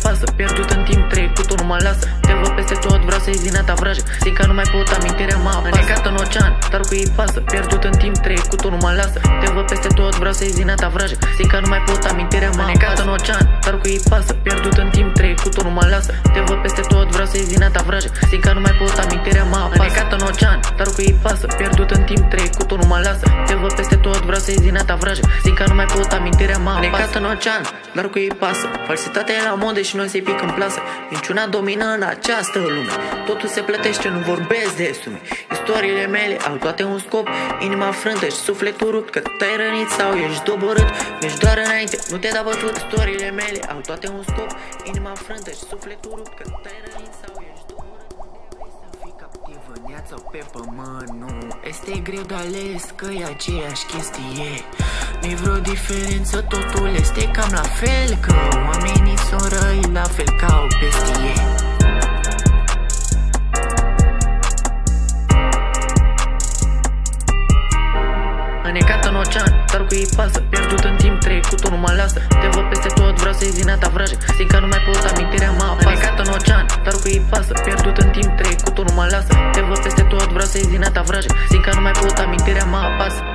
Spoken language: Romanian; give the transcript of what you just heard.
pasă, pierdut în timp, trecutul nu mă lasă. Te văd peste tot, vreau să-i zina ta vrajă. Simt că nu mai pot, amintirea mă apasă. Înecat în ocean, dar cu ei pasă, pierdut în timp, trecutul nu mă lasă. Te văd peste tot, vreau să-i zina ta vrajă. Simt că nu mai pot, amintirea mă apasă. Înecat în ocean, dar cu ei pasă, pierdut în timp, trecutul nu mă lasă. Te văd peste tot, vreau să-i zina ta vrajă. Simt că nu mai pot, amintirea mă apasă. Înecat în ocean, dar cu ei pasă, pierdut în timp, trecutul nu mă lasă. Te văd peste tot, vreau să-i zina ta vrajă. Simt că nu mai pot, amintirea mă apasă. Înecat în ocean, dar cu ei pasă. Falsitatea e la modă și noi să-i pic în plasă. Minciuna domină în această lume. Totul se plătește, nu vorbesc de sume. Istoriile mele au toate un scop. Inima frântă și sufletul rupt. Că te-ai rănit sau ești doborât. Mergi doar înainte, nu te da bătut. Istoriile mele au toate un scop. Inima frântă și sufletul rupt. Că te-ai rănit sau ești doborât. Să fii captiv în ea sau pe pământ, nu. Este greu de ales că e aceeași chestie. Nu-i vreo diferență, totul este cam la fel. Că oamenii sunt răi la fel ca o bestie. Înecat în ocean, dar cu ei pasă, pierdut în timp, trecutul nu mă lasă. Te văd peste tot, vreau să-i zina ta vrajă. Simt că nu mai pot, amintirea mă apasă. Înecat în ocean, dar cu ei pasă, pierdut în timp, trecutul nu mă lasă. Te văd peste tot, vreau să-i zina ta vrajă. Simt că nu mai pot, amintirea mă apasă.